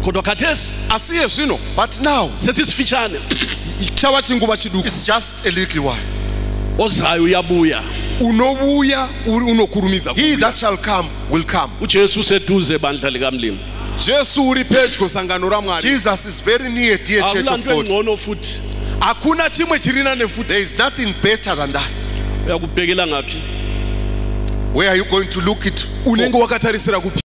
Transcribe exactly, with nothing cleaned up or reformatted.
kodwa khathesi asiye zvino, but now sethi sifitshane chava chinguva chiduku, It's just a little while. ozayo uyabuya. unobuya uri unokurumidza He kubuya. that shall come will come. uJesu seduze bandla likamlimi. Jesu uri pedyo sangano ramwari. Jesus is very near, dear church of akulanto God. engcono futhi. Hakuna chimwe chirina There nefuti. is nothing better than that. Uyakubhekela ngaphi? Where are you going to look it for? Unenge wakatarisira kupi?